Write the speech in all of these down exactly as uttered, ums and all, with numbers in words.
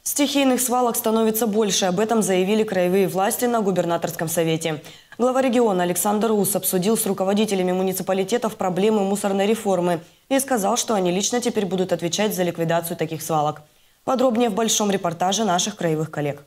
Стихийных свалок становится больше. Об этом заявили краевые власти на губернаторском совете. Глава региона Александр Ус обсудил с руководителями муниципалитетов проблемы мусорной реформы и сказал, что они лично теперь будут отвечать за ликвидацию таких свалок. Подробнее в большом репортаже наших краевых коллег.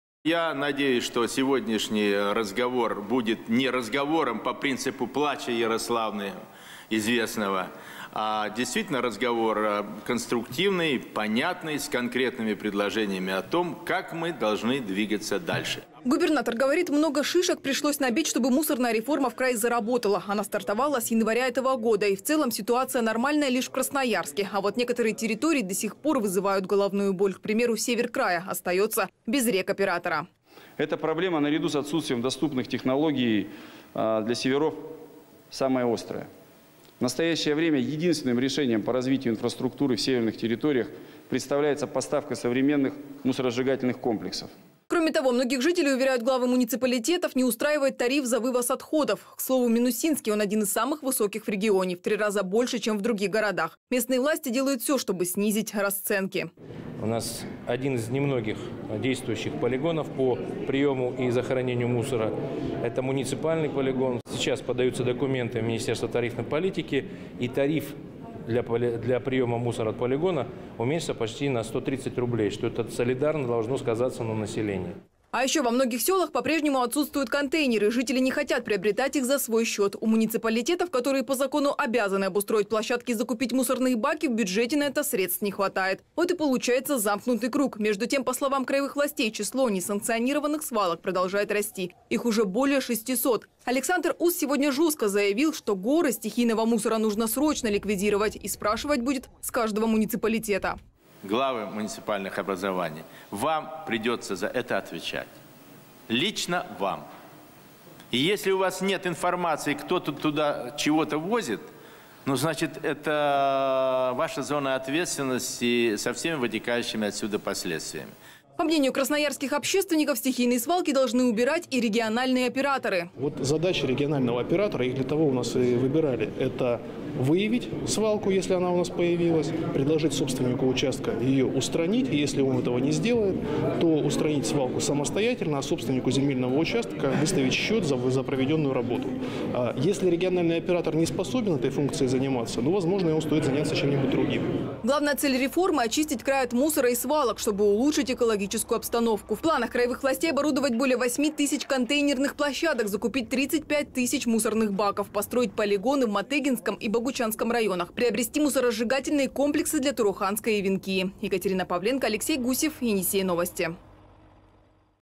Я надеюсь, что сегодняшний разговор будет не разговором по принципу плача Ярославны известного, а действительно разговор конструктивный, понятный, с конкретными предложениями о том, как мы должны двигаться дальше. Губернатор говорит, много шишек пришлось набить, чтобы мусорная реформа в крае заработала. Она стартовала с января этого года. И в целом ситуация нормальная лишь в Красноярске. А вот некоторые территории до сих пор вызывают головную боль. К примеру, север края остается без рекоператора. Эта проблема наряду с отсутствием доступных технологий для северов самая острая. В настоящее время единственным решением по развитию инфраструктуры в северных территориях представляется поставка современных мусоросжигательных комплексов. Кроме того, многих жителей, уверяют главы муниципалитетов, не устраивает тариф за вывоз отходов. К слову, Минусинский, он один из самых высоких в регионе, в три раза больше, чем в других городах. Местные власти делают все, чтобы снизить расценки. У нас один из немногих действующих полигонов по приему и захоронению мусора. Это муниципальный полигон. Сейчас подаются документы в Министерство тарифной политики, и тариф Для, для приема мусора от полигона уменьшится почти на сто тридцать рублей, что это солидарно должно сказаться на населении. А еще во многих селах по-прежнему отсутствуют контейнеры. Жители не хотят приобретать их за свой счет. У муниципалитетов, которые по закону обязаны обустроить площадки и закупить мусорные баки, в бюджете на это средств не хватает. Вот и получается замкнутый круг. Между тем, по словам краевых властей, число несанкционированных свалок продолжает расти. Их уже более шестисот. Александр Ус сегодня жестко заявил, что горы стихийного мусора нужно срочно ликвидировать. И спрашивать будет с каждого муниципалитета. Главы муниципальных образований, вам придется за это отвечать. Лично вам. И если у вас нет информации, кто тут туда чего-то возит, ну, значит, это ваша зона ответственности со всеми вытекающими отсюда последствиями. По мнению красноярских общественников, стихийные свалки должны убирать и региональные операторы. Вот задача регионального оператора, их для того у нас и выбирали, это выявить свалку, если она у нас появилась, предложить собственнику участка ее устранить. И если он этого не сделает, то устранить свалку самостоятельно, а собственнику земельного участка выставить счет за, за проведенную работу. А если региональный оператор не способен этой функцией заниматься, ну, возможно, ему стоит заняться чем-нибудь другим. Главная цель реформы – очистить край от мусора и свалок, чтобы улучшить экологическую обстановку. В планах краевых властей оборудовать более восьми тысяч контейнерных площадок, закупить тридцать пять тысяч мусорных баков, построить полигоны в Матыгинском и Богучанском районах, приобрести мусоросжигательные комплексы для Туруханска и Венки. Екатерина Павленко, Алексей Гусев, Енисей Новости.